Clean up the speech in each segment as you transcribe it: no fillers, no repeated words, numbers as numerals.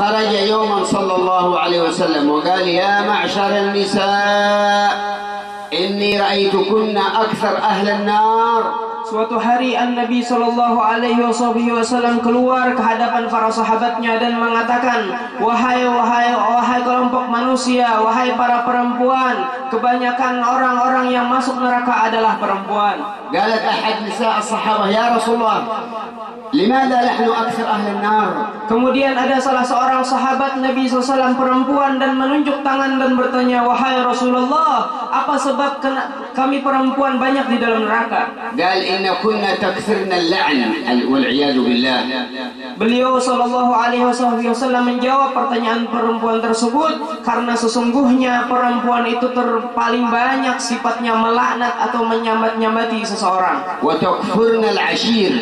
خرج يوما صلى الله عليه وسلم وقال يا معشر النساء إني رأيتكن أكثر أهل النار. Suatu hari Nabi Shallallahu Alaihi Wasallam keluar ke hadapan para sahabatnya dan mengatakan, wahai kelompok manusia, wahai para perempuan, kebanyakan orang-orang yang masuk neraka adalah perempuan. قالت أحد نساء الصحابة يا رسول الله لماذا نحن أكثر أهل النار. Kemudian ada salah seorang sahabat Nabi SAW perempuan dan menunjuk tangan dan bertanya, wahai Rasulullah, apa sebab kami perempuan banyak di dalam neraka? قال إن كنا تكثرن اللعن والعياذ بالله. Beliau Shallallahu Alaihi Wasallam menjawab pertanyaan perempuan tersebut karena sesungguhnya perempuan itu paling banyak sifatnya melaknat atau menyambat-nyambati seseorang. وتكفرن العشير.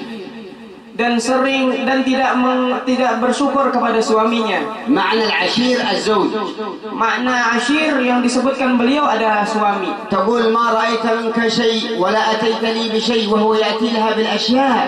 Dan sering dan tidak bersyukur kepada suaminya. معنى العشير الزوج. Makna ashir yang disebutkan beliau adalah suami. تقول ما رأيت منك شيء ولا أتيت لي بشيء وهو يأتي لها بالأشياء.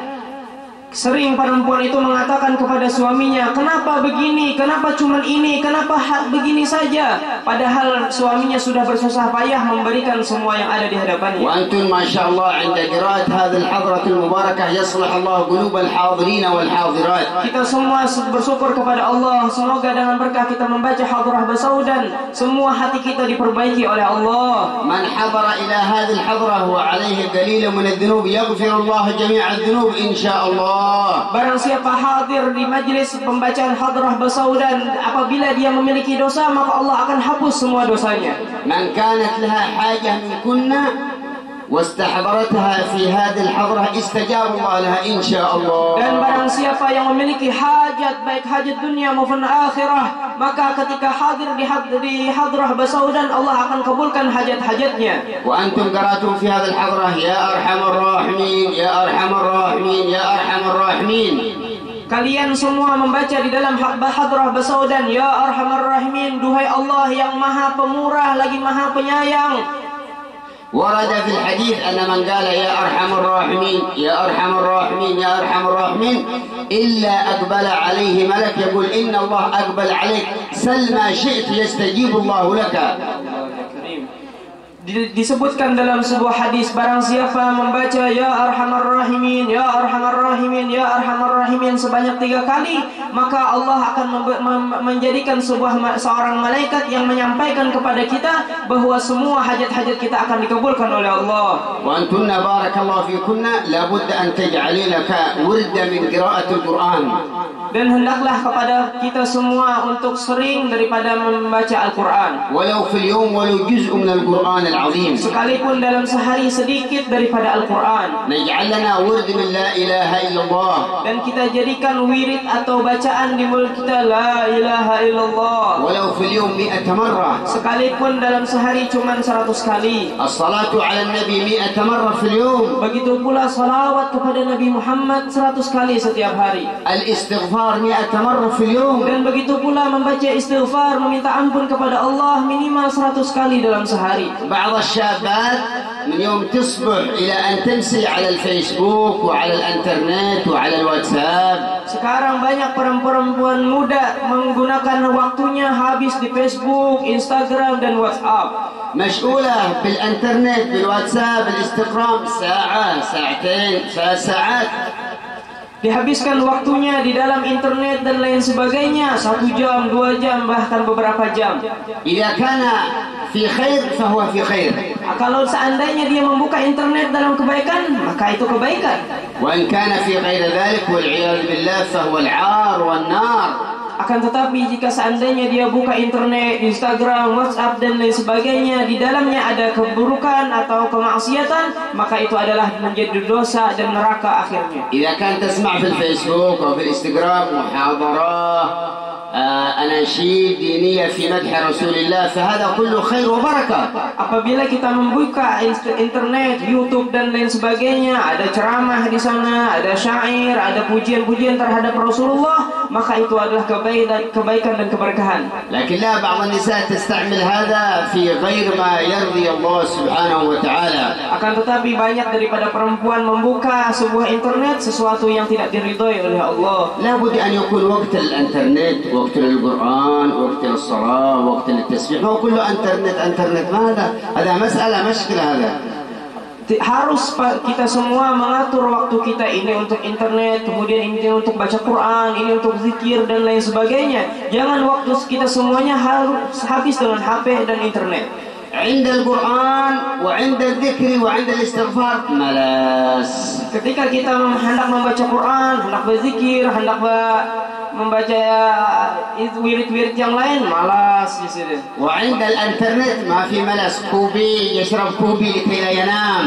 Sering perempuan itu mengatakan kepada suaminya, kenapa begini, kenapa cuman ini, kenapa begini saja, padahal suaminya sudah bersusah payah memberikan semua yang ada di hadapannya. وأنتم ما شاء الله عند قراءة هذه الحضرة المباركة يصلح الله قلوب الحاضرين والحاضرات. Kita semua bersyukur kepada Allah, semoga dengan berkah kita membaca hadrah Basaudan, semua hati kita diperbaiki oleh Allah. من حضر إلى هذه الحضرة وعليه قليل من الذنوب يغفر الله جميع الذنوب إن شاء الله. Barang siapa hadir di majlis pembacaan hadrah Basaudan, apabila dia memiliki dosa, maka Allah akan hapus semua dosanya. من كانت لها حاجة من كنا واستحضرتها في هذه الحضرة استجاب الله لها إن شاء الله. Dan barang siapa yang memiliki hajat, baik hajat dunia maupun akhirah, maka ketika hadir di hadrah Basaudan, Allah akan kabulkan hajat-hajatnya. وأنتم قرأتم في هذه الحضرة يا أرحم الراحمين يا أرحم الراحمين يا أرحم الراحمين. Kalian semua membaca di dalam hadrah Basaudan, ya Arhamar Rahimin, duhai Allah yang maha pemurah lagi maha penyayang. ورد في الحديث أن من قال يا أرحم الراحمين يا أرحم الراحمين يا أرحم الراحمين إلا أقبل عليه ملك يقول إن الله أقبل عليك سل ما شئت يستجيب الله لك. Disebutkan dalam sebuah hadis, barang siapa membaca ya Arhamar Rahimin ya Arhamar Rahimin ya Arhamar Rahimin sebanyak 3 kali, maka Allah akan menjadikan seorang malaikat yang menyampaikan kepada kita bahwa semua hajat-hajat kita akan dikabulkan oleh Allah. وأنتن بارك الله فيكن لابد أن تجعلين لك ورد من قراءة القرآن. Dan hendaklah kepada kita semua untuk sering daripada membaca Al-Quran. ولو في اليوم ولو جزء من القرآن العظيم. Sekalipun dalam sehari sedikit daripada Al-Quran. نجعل لنا ورد من لا إله إلا الله. Dan kita jadikan wirid atau bacaan di mulut kita la ilaha illallah. ولو في اليوم 100 مرة. Sekalipun dalam sehari cuma 100 kali. الصلاة على النبي 100 مرة في اليوم. Begitu pula salawat kepada Nabi Muhammad 100 kali setiap hari. الاستغفار 100 مرة في اليوم. Dan begitu pula membaca istighfar, meminta ampun kepada Allah minimal 100 kali dalam sehari. بعض الشابات من يوم تصبح إلى أن تمسي على الفيسبوك وعلى الانترنت وعلى الواتساب. Sekarang banyak perempuan muda menggunakan waktunya habis di Facebook, Instagram dan WhatsApp. مشغولة بالانترنت بالواتساب بالاستقرام ساعة ساعتين 3 ساعات. Dihabiskan waktunya di dalam internet dan lain sebagainya 1 jam, 2 jam, bahkan beberapa jam. إذا كان في خير فهو في خير. Kalau seandainya dia membuka internet dalam kebaikan, maka itu kebaikan. وإن كان في غير ذلك والعياذ بالله فهو العار والنار. Akan tetapi jika seandainya dia buka internet, Instagram, WhatsApp dan lain sebagainya, di dalamnya ada keburukan atau kemaksiatan, maka itu adalah menjadi dosa dan neraka akhirnya. إذا كان تسمع في الفيسبوك أو في الإنستغرام محاضرة أناشيد دينية في مدح رسول الله فهذا كله خير وبركة. Apabila kita membuka internet, YouTube dan lain sebagainya, ada ceramah di sana, ada syair, ada pujian-pujian terhadap Rasulullah, maka itu adalah kebaikan dan keberkahan. لكن لا بعض النساء تستعمل هذا في غير ما يرضي الله سبحانه وتعالى. Akan tetapi banyak daripada perempuan membuka sebuah internet sesuatu yang tidak diridhoi oleh Allah. لابد أن يكون وقت الإنترنت وقت للقرآن وقت للصلاة وقت للتسبيح، ما هو كله انترنت ما هذا مسألة مشكلة هذا. Harus kita semua mengatur waktu kita, ini untuk internet, kemudian ini untuk baca Quran, ini untuk zikir dan lain sebagainya. Jangan waktu kita semuanya harus habis dengan HP dan internet. عند القرآن وعند الذكر وعند الاستغفار ملاس. Ketika kita hendak membaca Quran, hendak berzikir, hendak membaca wirid-wirid yang lain, malas di sini. وعند الانترنت ما في ملاس، كوبي يشرب كوبي لكي لا ينام.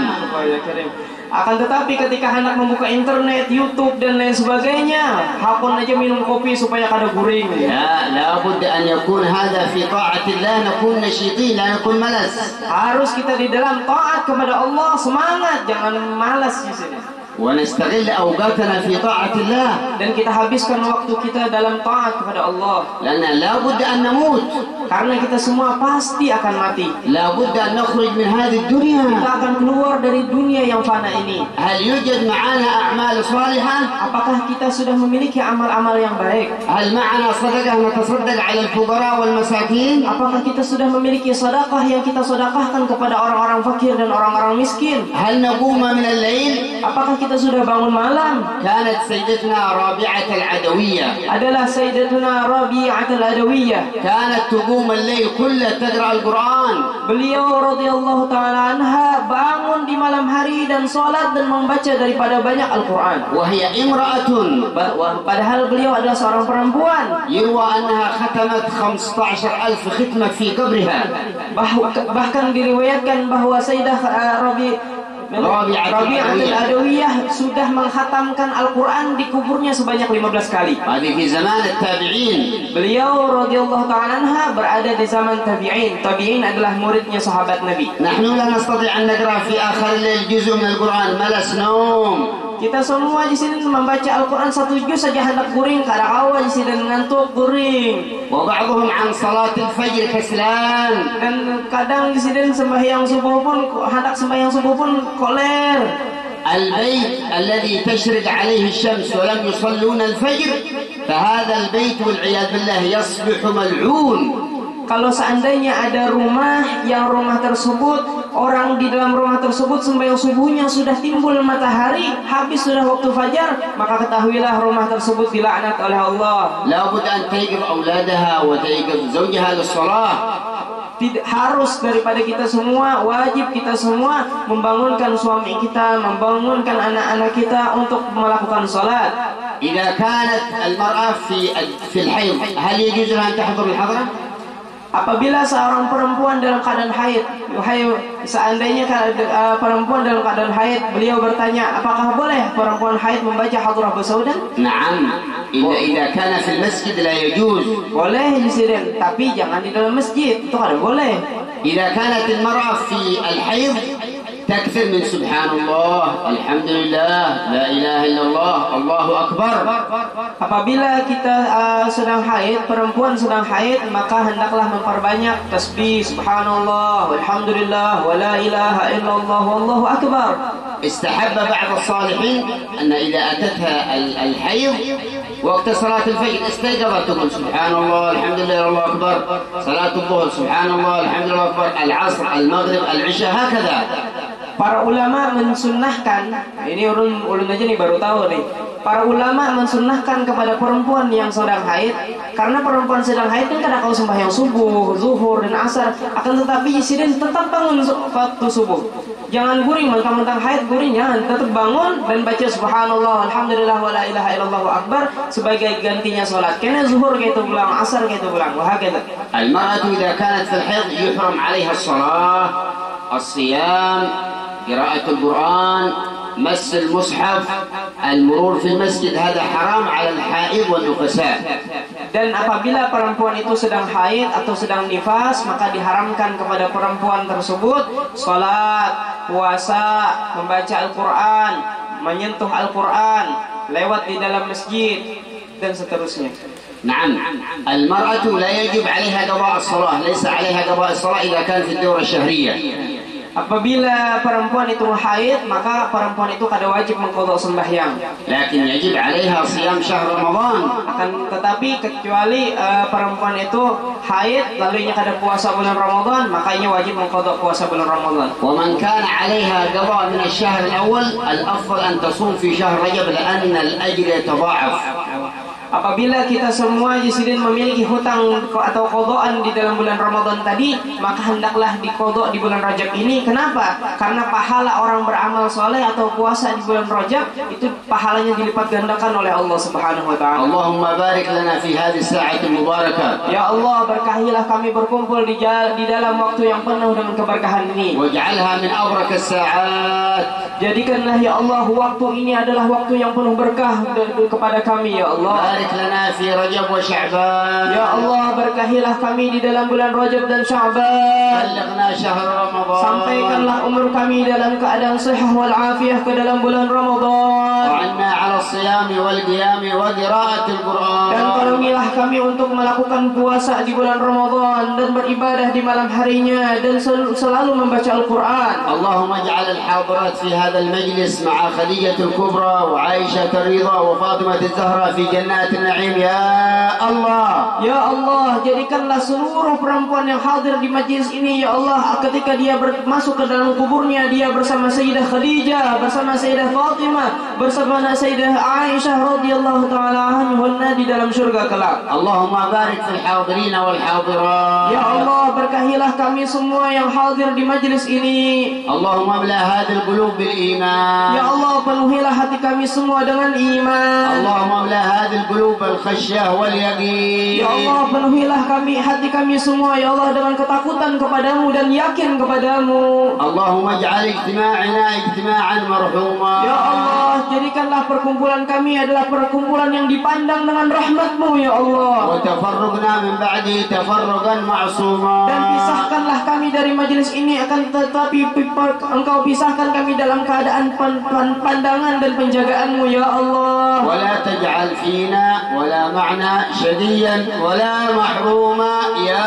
Akan tetapi ketika hendak membuka internet, YouTube dan lain sebagainya, hakun aja minum kopi supaya kada guring. لا بد أن يكون هذا في طاعة الله، نكون نشيطين لا نكون ملس. Harus kita di dalam taat kepada Allah semangat, jangan malas di sini. ونستغل أوقاتنا في طاعة الله. Dan kita habiskan waktu kita dalam taat kepada Allah. لأن لا بد أن نموت. Karena kita semua pasti akan mati. لا بد أن نخرج من هذه الدنيا. Kita akan keluar dari dunia yang fana ini. هل يوجد معنا أعمال صالحة؟ Apakah kita sudah memiliki amal-amal yang baik? هل معنا صدقة نتصدق على الفقراء والمساكين؟ Apakah kita sudah memiliki sedekah yang kita sedekahkan kepada orang-orang fakir dan orang-orang miskin? هل نقوم من الليل؟ Apakah kita sudah bangun malam? كانت سيدتنا رابعة العدوية Adalah Sayyidatuna Rabi'ah al-Adawiyah. كانت تقوم الليل كله تقرأ القرآن. Beliau radhiyallahu taala anha bangun di malam hari dan salat dan membaca daripada banyak Al-Qur'an. وهي امرأة Padahal beliau adalah seorang perempuan. يروى أنها ختمت 15,000 ختمة في قبرها. Bahkan diriwayatkan bahwa Sayyidah Rabi'ah al-Adawiyah sudah menghatamkan Al-Quran di kuburnya sebanyak 15 kali. هذه في زمان التابعين. Beliau radhiyallahu ta'ala anha berada di zaman tabi'in. Tabi'in adalah muridnya sahabat Nabi. نحن لا نستطيع أن نقرأ في آخر الليل جزء من القرآن، ملس نوم. Kita semua di sini membaca Al-Quran satu juz saja hendak guring, kada awal di sini ngantuk guring. وبعضهم عن صلاة الفجر كسلان. Dan kadang di sini sembahyang subuh pun hendak sembahyang subuh pun koler. البيت الذي تشرق عليه الشمس ولم يصلون الفجر فهذا البيت والعياذ بالله يصبح ملعون. Kalau seandainya ada rumah yang rumah tersebut, orang di dalam rumah tersebut sembahyang subuhnya sudah timbul matahari, habis sudah waktu fajar, maka ketahuilah rumah tersebut dilaknat oleh Allah. لابد أن تيقظ أولادها وتيقظ زوجها للصلاة. Harus daripada kita semua, wajib kita semua membangunkan suami kita, membangunkan anak-anak kita untuk melakukan salat. إذا كانت المرأة في الحيض هل يجوز لها أن تحضر الحضرة؟ Apabila seorang perempuan dalam keadaan haid, seandainya perempuan dalam keadaan haid, beliau bertanya, apakah boleh perempuan haid membaca hadrah bersaudan? نعم إذا كان في المسجد لا يجوز. Boleh di sini, tapi jangan di dalam masjid, itu kada boleh. إذا كانت المرأة في الحيض تكثر من سبحان الله الحمد لله لا إله إلا الله الله أكبر. Apabila kita sedang haid, perempuan sedang haid, maka hendaklah memperbanyak tasbih subhanallah walhamdulillah wa la ilaha illallah wallahu akbar. استحب بعض الصالحين أن إذا أتتها الحيض وقت صلاة الفجر استيقظت تقول سبحان الله الحمد لله الله أكبر. صلاة الظهر سبحان الله الحمد لله أكبر. العصر المغرب العشاء هكذا. Para ulama mensunnahkan, ini ulun aja nih baru tahu nih. Para ulama mensunnahkan kepada perempuan yang sedang haid, karena perempuan sedang haid kan kada kau sembahyang subuh, zuhur dan asar, akan tetapi sidin tetap bangun waktu subuh. Jangan guring mentang-mentang haid guring, jangan, tetap bangun dan baca subhanallah alhamdulillah wa la ilaha illallah akbar sebagai gantinya salat. Karena zuhur kayak itu pulang, asar kayak itu pulang. Wah gitu. المرأة إذا كانت في الحيض يحرم عليها الصلاة، الصيام، قراءة القرآن، مس المصحف، المرور في المسجد، هذا حرام على الحائض والنفساء. Dan apabila perempuan itu sedang haid atau sedang nifas, maka diharamkan kepada perempuan tersebut salat, puasa, membaca Al-Quran, menyentuh Al-Quran, lewat di dalam masjid, dan seterusnya. نعم المرأة لا يجب عليها قضاء الصلاة ليس عليها قضاء الصلاة إذا كانت في الدورة الشهرية. Apabila perempuan itu haid, maka perempuan itu kada wajib mengqadha sembahyang. لكن يجب عليها صيام شهر رمضان. Akan tetapi kecuali perempuan itu haid lalu nya kada puasa bulan Ramadan, makanya wajib mengqadha puasa bulan Ramadan. ومن كان عليها قضاء من الشهر الأول الأفضل أن تصوم في شهر رجب لأن الأجر يتضاعف. Apabila kita semua jisidin memiliki hutang atau qadhaan di dalam bulan Ramadan tadi, maka hendaklah diqadha di bulan Rajab ini. Kenapa? Karena pahala orang beramal soleh atau puasa di bulan Rajab itu pahalanya dilipat gandakan oleh Allah Subhanahu wa taala. Allahumma barik lana fi hadhihi as-sa'ati al-mubarakah. Ya Allah, berkahilah kami berkumpul di dalam waktu yang penuh dengan keberkahan ini. Waj'alha min abrak as-sa'at. Jadikanlah ya Allah waktu ini adalah waktu yang penuh berkah kepada kami ya Allah. Barik lana fi Rajab wa Sya'ban. Ya Allah, berkahilah kami di dalam bulan Rajab dan Sya'ban. Balighna syahr Ramadan. Sampaikanlah umur kami dalam keadaan sehat wal afiyah ke dalam bulan Ramadan. Wa'anna 'ala as-siyam wal qiyam wa qira'atil Qur'an. Dan tolongilah kami untuk melakukan puasa di bulan Ramadan dan beribadah di malam harinya dan selalu membaca Al-Quran. Allahumma ij'al al-hadirat fi hadha al-majlis ma'a Khadijah al-Kubra wa Aisyah ar-Ridha wa Fatimah az-Zahra fi jannat an-na'im ya Allah. Ya Allah, jadikanlah seluruh perempuan yang hadir di majlis ini ya Allah, ketika dia masuk ke dalam kuburnya, dia bersama Sayyidah Khadijah, bersama Sayyidah Fatimah, bersama Sayyidah Aisyah radhiyallahu taala anha di dalam surga kelak. Allahumma barik fil hadirin wal hadirat. Ya Allah, berkahilah kami semua yang hadir di majlis ini. Allahumma amla hadhihi al-qulub bil iman. Ya Allah, penuhilah hati kami semua dengan iman. Allahumma amla hadhihi al-qulub al-khasyah wal yaqin. Ya Allah, penuhilah hati kami semua ya Allah dengan ketakutan kepadamu dan yakin kepadamu. Allahumma ij'al ijtima'ana ijtima'an marhuma. Ya Allah, jadikanlah perkumpulan kami adalah perkumpulan yang dipandang dengan rahmat-Mu ya Allah. Wa tafarruqna min ba'di tafarruqan ma'suma. Dan pisahkanlah kami dari majelis ini, akan tetapi Engkau pisahkan kami dalam keadaan pandangan dan penjagaanmu ya Allah. Wa la taj'al fina wa la ma'na shadiyan wa la mahruma ya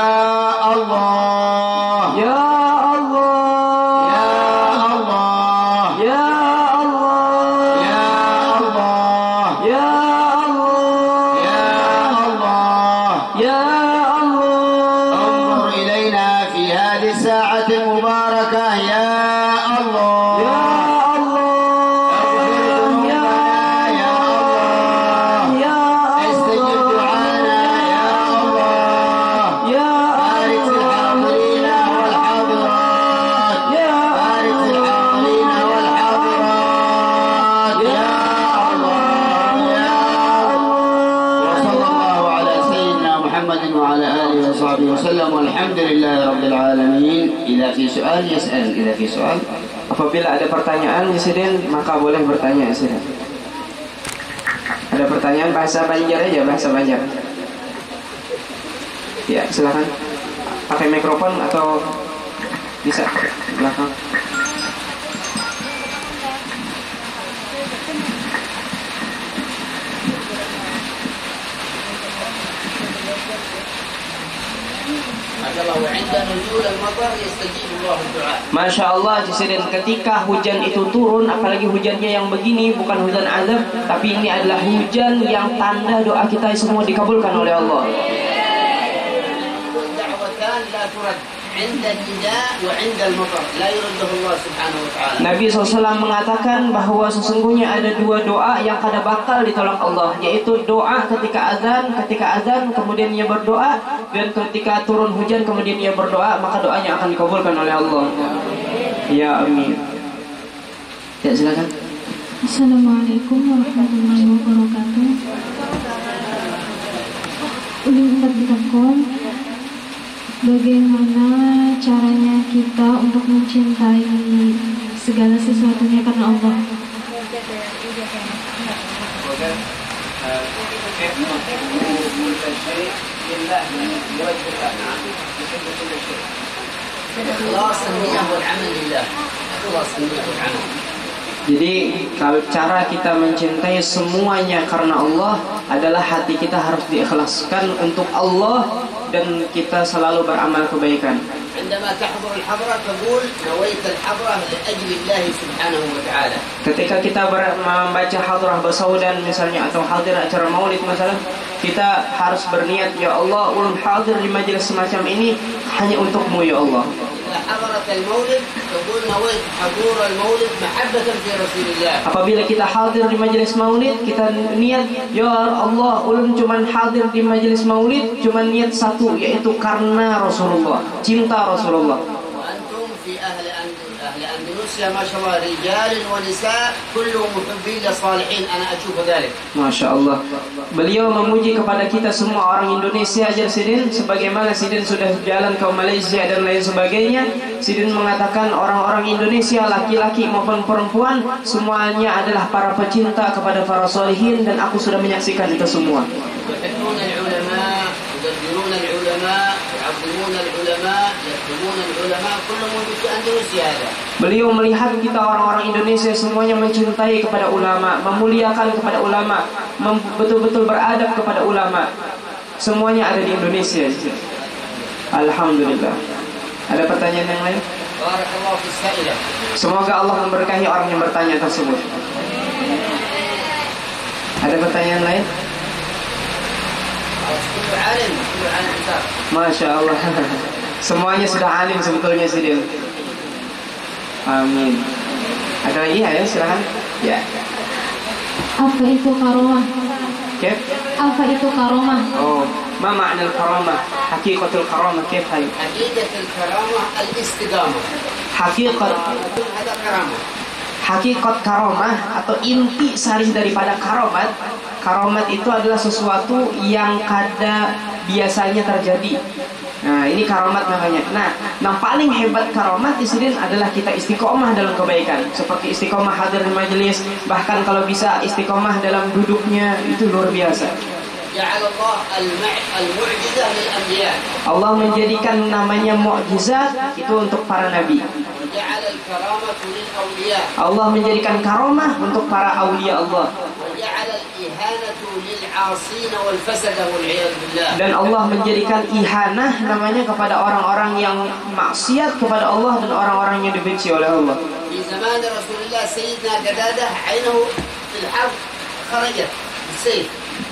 Allah. Ya Allah. Ya Allah. Ya Allah. Ya Allah. Ya Allah. Ya Allah. Ya Allah. انظر إلينا في هذه الساعة المباركة يا الله. Ya وسلم والحمد لله رب العالمين. إذا في سؤال يسأل. إذا في سؤال. Apabila ada pertanyaan Yesiden, maka boleh bertanya Yesiden. Ada pertanyaan bahasa Banjar aja, bahasa Banjar. Ya, silakan. Pakai mikrofon atau bisa belakang. Masya Allah, ketika hujan itu turun, apalagi hujannya yang begini, bukan hujan azab, tapi ini adalah hujan yang tanda doa kita semua dikabulkan oleh Allah. Nabi SAW mengatakan bahwa sesungguhnya ada dua doa yang kada bakal ditolak Allah, yaitu doa ketika azan kemudian ia berdoa, dan ketika turun hujan kemudian ia berdoa, maka doanya akan dikabulkan oleh Allah. Ya amin. Ya silakan. Assalamualaikum warahmatullahi wabarakatuh. Ulun bertakon, bagaimana caranya kita untuk mencintai segala sesuatunya karena Allah? الله بوجه الله. نعم. إخلاص النية والعمل لله. إخلاص النية والعمل. Jadi kalau cara kita mencintai semuanya karena Allah adalah hati kita harus diikhlaskan untuk Allah dan kita selalu beramal kebaikan. عندما تحضر الحضرة تقول نويت الحضرة لأجل الله سبحانه وتعالى. Ketika kita membaca hadrah basaudan misalnya atau hadir acara maulid misalnya, kita harus berniat, ya Allah, ulun hadir di majelis semacam ini hanya untukmu ya Allah. حضرة المولد تقول نويت حضور المولد محبة في رسول الله. Apabila kita hadir di majelis maulid, kita niat, ya Allah, ulun cuman hadir di majelis maulid cuman niat satu, yaitu karena Rasulullah, cinta Rasulullah. وأنتم في أهل أندونيسيا ما شاء الله رجال ونساء كلهم محبين لصالحين. أنا أشوف ذلك. Masya Allah. Beliau memuji kepada kita semua orang Indonesia aja Sidin, sebagaimana Sidin sudah jalan ke Malaysia dan lain sebagainya. Sidin mengatakan orang-orang Indonesia laki-laki maupun perempuan semuanya adalah para pecinta kepada para solihin, dan aku sudah menyaksikan itu semua. يحبون العلماء، يقدرون العلماء، يعظمون العلماء، يكتبون العلماء، كلهم موجود في أندونيسيا هذا. Beliau melihat kita orang-orang Indonesia semuanya mencintai kepada ulama, memuliakan kepada ulama, betul-betul beradab kepada ulama. Semuanya ada di Indonesia. Alhamdulillah. Ada pertanyaan yang lain? بارك الله في السائلة. Semoga Allah memberkahi orang yang bertanya tersebut. Ada pertanyaan lain? كل عالم صار. Masya Allah. Semuanya sudah alim sebetulnya Sidin. Amin. Ada lagi? Ayo silakan. Ya. Apa itu karomah? Kif? Apa itu karomah? Oh, ma ma'na al-karamah? Haqiqatul karamah kif hai? حقيقة الكرامة الاستقامة. Hakikat هذا كرامة. hakikat karamah atau inti sari daripada karomat. Karomat itu adalah sesuatu yang kada biasanya terjadi. Nah, ini karomat namanya. Nah, yang paling hebat karomat di sini adalah kita istiqomah dalam kebaikan. Seperti istiqomah hadir di majelis, bahkan kalau bisa istiqomah dalam duduknya, itu luar biasa. جعل الله المعجزة للأنبياء. Allah menjadikan namanya mukjizat itu untuk para nabi. وجعل الكرامة للأولياء. Allah menjadikan karomah untuk para aulia Allah. وجعل الإهانة للعاصين والفسدة والعياذ بالله. Dan Allah menjadikan ihanah namanya kepada orang-orang yang maksiat kepada Allah dan orang-orang yang dibenci oleh Allah. في زمان رسول الله سيدنا قتادة عينه في الحرب خرجت بالسيف.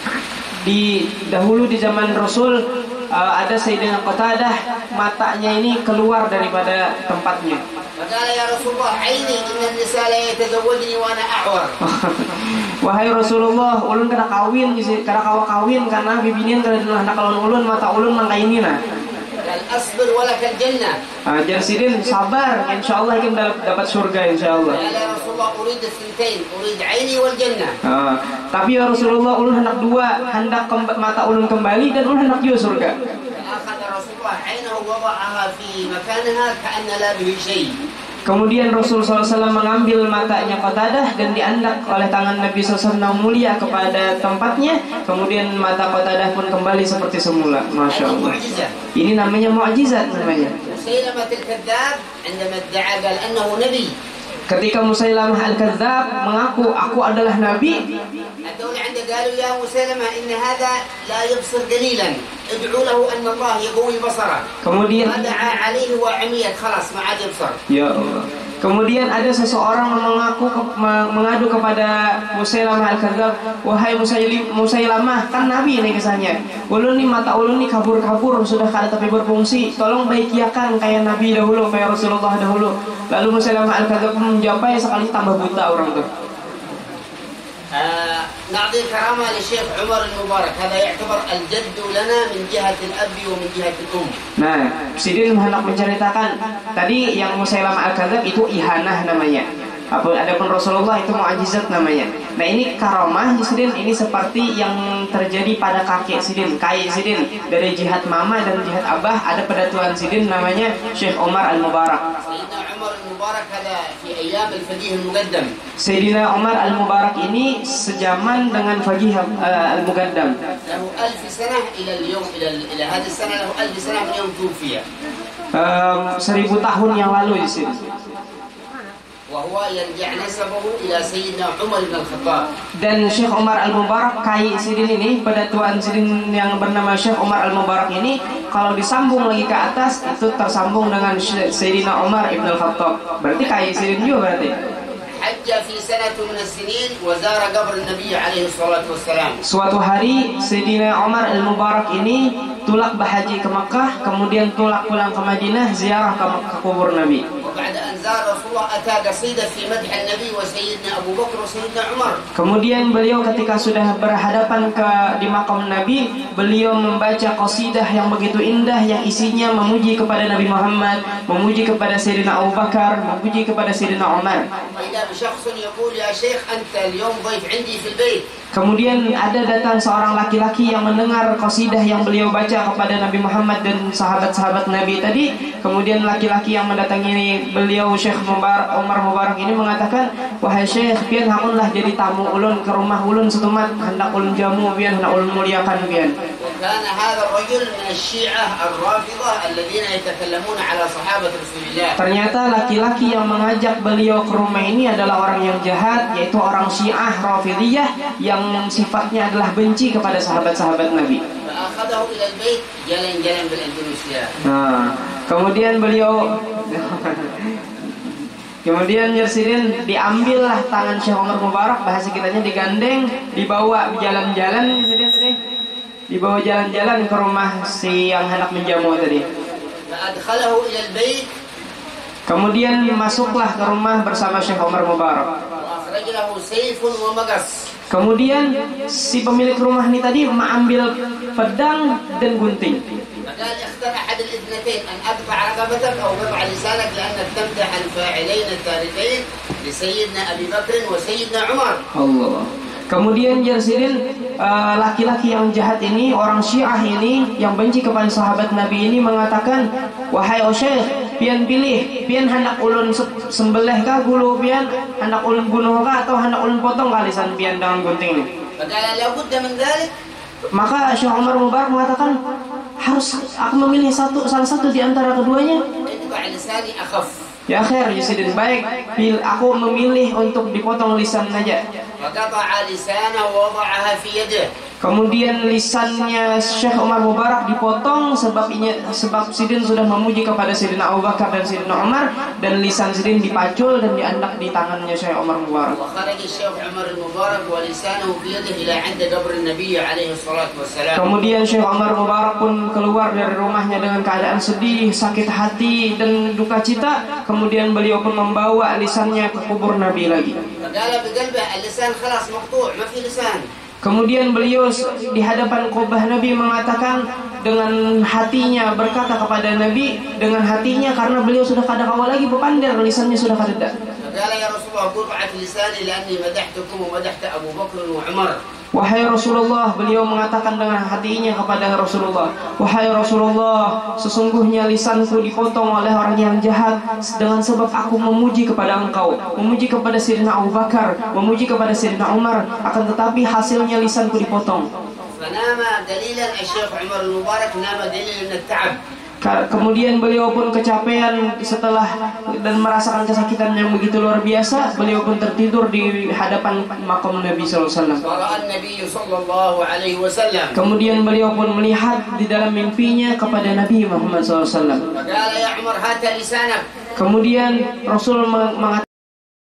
Di dahulu di zaman Rasul ada Sayyidina Qatadah, matanya ini keluar daripada tempatnya. فقال يا رسول الله عيني إن النساء لا يتزوجني وأنا أعور. Wahai Rasulullah, ulun kada kawin, kada kawa kawin karena bibinian kada hendak kalon ulun, mata ulun mangkainina. قال أصبر ولك الجنة. Jar sidin sabar, insyaallah ikan dapat surga insyaallah. قال يا رسول الله أريد الثنتين، أريد عيني والجنة. Tapi ya Rasulullah, ulun hendak dua, hendak mata ulun kembali dan ulun hendak juga surga. فأخذ رسول الله عينه وضعها في مكانها كأن لا به شيء. Kemudian Rasulullah SAW mengambil matanya Qatadah dan diangkat oleh tangan Nabi SAW mulia kepada tempatnya. Kemudian mata Qatadah pun kembali seperti semula. Masya Allah. Ini namanya mukjizat namanya. مسيلمة الكذاب عندما ادعى قال أنه نبي. Ketika Musailamah Al-Kadzab mengaku aku adalah nabi, الدولة عنده قالوا يا مسيلمة إن هذا لا يبصر قليلا، ادعوا له أن الله يقوي بصره. kemudian ودعا عليه وعميت خلاص ما عاد يبصر. ya Allah. Kemudian ada seseorang mengadu kepada Musailamah Al-Kadzab, wahai Musailamah, kan nabi ini kisahnya. Ulun nih mata ulun nih kabur-kabur sudah kada tapi berfungsi. Tolong baikiakan kayak nabi dahulu, kayak Rasulullah dahulu. Lalu Musailamah Al-Kadzab menjawab sekali tambah buta orang tuh. نعطي كرامة للشيخ عمر المبارك. هذا يعتبر الجد لنا من جهة الأب ومن جهة الأم. Nah, Sidin hendak menceritakan tadi yang Musailamah Al-Kadzab itu ihanah namanya. Adapun Rasulullah itu mukjizat namanya. Nah ini karomah Sidin, ini seperti yang terjadi pada kakek Sidin, Kai Sidin. Dari jihad mama dan jihad abah ada pedatuan Sidin namanya Syekh Umar Al-Mubarak. Sayyidina Umar Al-Mubarak ini sejaman dengan Faqih Al-Muqaddam. 1000 tahun yang lalu di sini. Dan Syekh Umar Al-Mubarak, Kai Sidin ini, pedatuan Sidin yang bernama Syekh Umar Al-Mubarak ini, kalau disambung lagi ke atas itu tersambung dengan Sayyidina Umar Ibn Al-Khattab. Berarti Kai Sidin juga berarti. Suatu hari Sayyidina Umar Al-Mubarak ini tulak berhaji ke Makkah, kemudian tulak pulang ke Madinah ziarah ke kubur Nabi. Kemudian beliau ketika sudah berhadapan di makam Nabi, beliau membaca qasidah yang begitu indah yang isinya memuji kepada Nabi Muhammad, memuji kepada Sayyidina Abu Bakar, memuji kepada Sayyidina Umar. Kemudian ada datang seorang laki-laki yang mendengar qasidah yang beliau baca kepada Nabi Muhammad dan sahabat-sahabat Nabi tadi. Kemudian laki-laki yang mendatangi beliau Syekh Umar Mubarak ini mengatakan, wahai Syekh, pian hakunlah jadi tamu ulun ke rumah ulun setumat, hendak ulun jamu pian, hendak ulun muliakan pian. Ternyata laki-laki yang mengajak beliau ke rumah ini adalah orang yang jahat, yaitu orang Syiah Rafidhiyah yang sifatnya adalah benci kepada sahabat-sahabat Nabi. Nah, kemudian beliau Sidin diambillah tangan Syekh Umar Mubarak, bahasa kitanya digandeng, dibawa jalan-jalan Sidin, dibawa jalan-jalan ke rumah si yang hendak menjamu tadi. Kemudian masuklah ke rumah bersama Syekh Umar Mubarak. Kemudian si pemilik rumah ini tadi mengambil pedang dan gunting. Allah. Kemudian Sidin, laki-laki yang jahat ini, orang Syiah ini yang benci kepada sahabat Nabi ini mengatakan, wahai Syekh, pian pilih, pian hendak ulun sembelih kah gulu pian, hendak ulun bunuh kah atau hendak ulun potong kah lisan pian dengan gunting ini. Maka Syekh Umar Mubarak mengatakan, harus aku memilih salah satu di antara keduanya. Ya akhir Sidin, baik, aku memilih untuk dipotong lisan saja. Kemudian lisannya Syekh Umar Mubarak dipotong sebab Sidin sudah memuji kepada Sayyidina Abu Bakar dan Sayyidina Umar, dan lisan Sidin dipacul dan diandak di tangannya Syekh Umar Mubarak. Kemudian Syekh Umar Mubarak pun keluar dari rumahnya dengan keadaan sedih, sakit hati dan duka cita. Kemudian beliau pun membawa lisannya ke kubur Nabi lagi. Kemudian beliau di hadapan kubah Nabi mengatakan dengan hatinya, berkata kepada Nabi dengan hatinya, karena beliau sudah kada kawa lagi bepander, lisannya sudah kada. Wahai Rasulullah, beliau mengatakan dengan hatinya kepada Rasulullah, wahai Rasulullah, sesungguhnya lisanku dipotong oleh orang yang jahat dengan sebab aku memuji kepada engkau, memuji kepada Sayyidina Abu Bakar, memuji kepada Sayyidina Umar, akan tetapi hasilnya lisanku dipotong. Kemudian beliau pun kecapean setelah dan merasakan kesakitan yang begitu luar biasa. Beliau pun tertidur di hadapan makam Nabi SAW. Kemudian beliau pun melihat di dalam mimpinya kepada Nabi Muhammad SAW. Kemudian Rasul mengatakan,